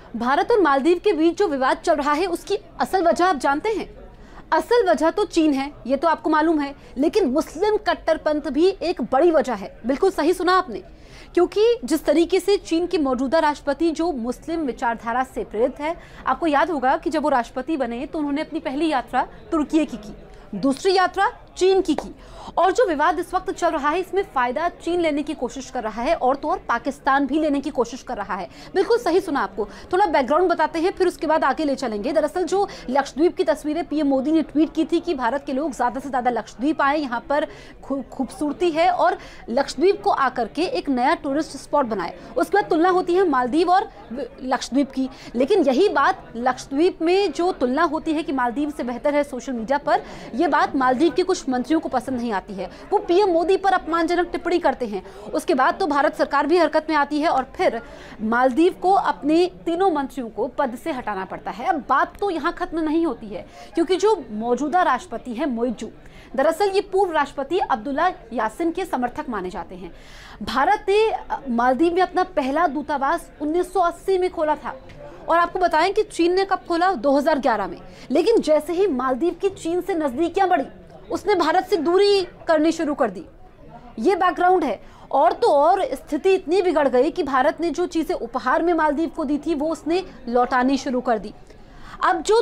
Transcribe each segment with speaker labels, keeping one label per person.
Speaker 1: भारत और मालदीव के बीच जो विवाद चल रहा है उसकी असल वजह आप जानते हैं? असल वजह तो चीन है, ये तो आपको मालूम है, लेकिन मुस्लिम कट्टरपंथ भी एक बड़ी वजह है। बिल्कुल सही सुना आपने, क्योंकि जिस तरीके से चीन के मौजूदा राष्ट्रपति जो मुस्लिम विचारधारा से प्रेरित है, आपको याद होगा कि जब वो राष्ट्रपति बने तो उन्होंने अपनी पहली यात्रा तुर्की की, दूसरी यात्रा चीन की और जो विवाद इस वक्त चल रहा है इसमें फायदा चीन लेने की कोशिश कर रहा है और तो और पाकिस्तान भी लेने की कोशिश कर रहा है। बिल्कुल सही सुना आपको। थोड़ा बैकग्राउंड बताते हैं, फिर उसके बाद आगे ले चलेंगे। दरअसल जो लक्षद्वीप की तस्वीरें पीएम मोदी ने ट्वीट की थी कि भारत के लोग ज्यादा से ज्यादा लक्षद्वीप आए, यहाँ पर खूबसूरती है और लक्षद्वीप को आकर के एक नया टूरिस्ट स्पॉट बनाए। उसके बाद तुलना होती है मालदीव और लक्षद्वीप की, लेकिन यही बात लक्षद्वीप में जो तुलना होती है कि मालदीव से बेहतर है सोशल मीडिया पर, यह बात मालदीव के कुछ मंत्रियों को पसंद नहीं आती है। वो पीएम मोदी पर अपमानजनक टिप्पणी करते हैं। उसके बाद तो भारत सरकार भी हरकत में आती है और फिर मालदीव को अपने तीनों मंत्रियों को पद से हटाना पड़ता है। अब बात तो यहाँ खत्म नहीं होती है, क्योंकि जो मौजूदा राष्ट्रपति है मोइजू, दरअसल ये पूर्व राष्ट्रपति अब्दुल्ला यासिन के समर्थक माने जाते हैं। भारत ने मालदीव में अपना पहला दूतावास 1980 में खोला था और आपको बताएं कि चीन ने कब खोला? 2011 में। लेकिन जैसे ही मालदीव की चीन से नजदीकियां बढ़ी, उसने भारत से दूरी करनी शुरू कर दी। ये बैकग्राउंड है। और तो और स्थिति इतनी बिगड़ गई कि भारत ने जो चीजें उपहार में मालदीव को दी थी वो उसने लौटानी शुरू कर दी। अब जो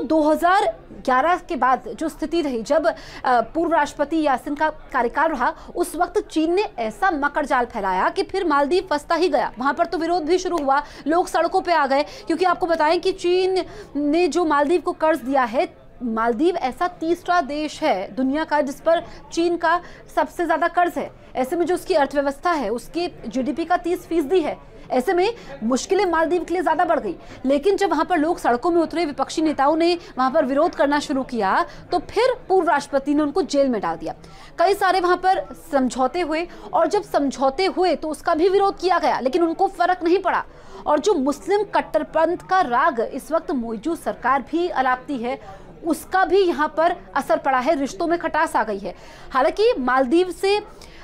Speaker 1: 2011 के बाद जो स्थिति रही, जब पूर्व राष्ट्रपति यासिन का कार्यकाल रहा, उस वक्त चीन ने ऐसा मकर जाल फैलाया कि फिर मालदीव फंसता ही गया। वहां पर तो विरोध भी शुरू हुआ, लोग सड़कों पे आ गए, क्योंकि आपको बताएं कि चीन ने जो मालदीव को कर्ज दिया है, मालदीव ऐसा तीसरा देश है दुनिया का जिस पर चीन का सबसे ज्यादा कर्ज है। ऐसे में जो उसकी अर्थव्यवस्था है उसके जीडीपी का 30% है। ऐसे में मुश्किलें मालदीव के लिए ज्यादा बढ़ गई। लेकिन जब वहां पर लोग सड़कों में उतरे, विपक्षी नेताओं ने वहां पर विरोध करना शुरू किया, तो फिर पूर्व राष्ट्रपति ने उनको जेल में डाल दिया। कई सारे वहां पर समझौते हुए और जब समझौते हुए तो उसका भी विरोध किया गया, लेकिन उनको फर्क नहीं पड़ा। और जो मुस्लिम कट्टरपंथ का राग इस वक्त मौजूद सरकार भी अलापती है, उसका भी यहाँ पर असर पड़ा है, रिश्तों में खटास आ गई है। हालांकि मालदीव से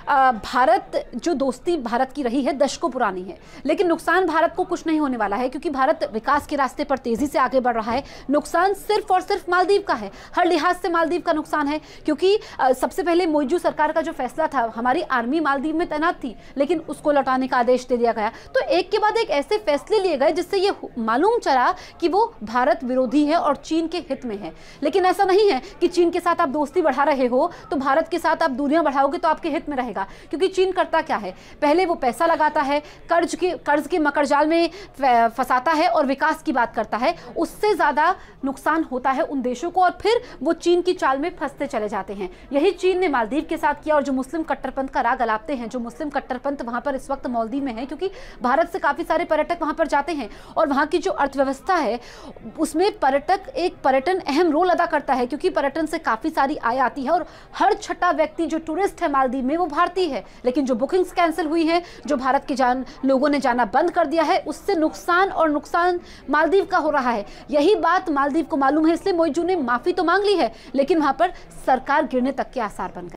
Speaker 1: भारत जो दोस्ती भारत की रही है दशकों पुरानी है, लेकिन नुकसान भारत को कुछ नहीं होने वाला है, क्योंकि भारत विकास के रास्ते पर तेजी से आगे बढ़ रहा है। नुकसान सिर्फ और सिर्फ मालदीव का है, हर लिहाज से मालदीव का नुकसान है। क्योंकि सबसे पहले मौजूद सरकार का जो फैसला था, हमारी आर्मी मालदीव में तैनात थी, लेकिन उसको लौटाने का आदेश दे दिया गया। तो एक के बाद एक ऐसे फैसले लिए गए जिससे ये मालूम चला कि वो भारत विरोधी है और चीन के हित में है। लेकिन ऐसा नहीं है कि चीन के साथ आप दोस्ती बढ़ा रहे हो तो भारत के साथ आप दूरियां बढ़ाओगे तो आपके हित में रहेगा। क्योंकि चीन करता क्या है, पहले वो पैसा लगाता है, कर्ज के मकरजाल में फंसाता है और विकास की बात करता है। उससे ज्यादा नुकसान होता है उन देशों को और फिर वो चीन की चाल में फंसते चले जाते हैं। यही चीन ने मालदीव के साथ किया। और जो मुस्लिम कट्टरपंथ का राग अलापते हैं, जो मुस्लिम कट्टरपंथ वहां पर इस वक्त मालदीव में है, क्योंकि भारत से काफी सारे पर्यटक वहां पर जाते हैं और वहां की जो अर्थव्यवस्था है उसमें पर्यटन अहम रोल अदा करता है, क्योंकि पर्यटन से काफी सारी आय आती है और हर छठा व्यक्ति जो टूरिस्ट है मालदीव में वो भारतीय है। लेकिन जो बुकिंग्स कैंसिल हुई हैं, जो भारत के लोगों ने जाना बंद कर दिया है, उससे नुकसान मालदीव का हो रहा है। यही बात मालदीव को मालूम है, इसलिए मोइजू ने माफी तो मांग ली है, लेकिन वहां पर सरकार गिरने तक के आसार बन गए।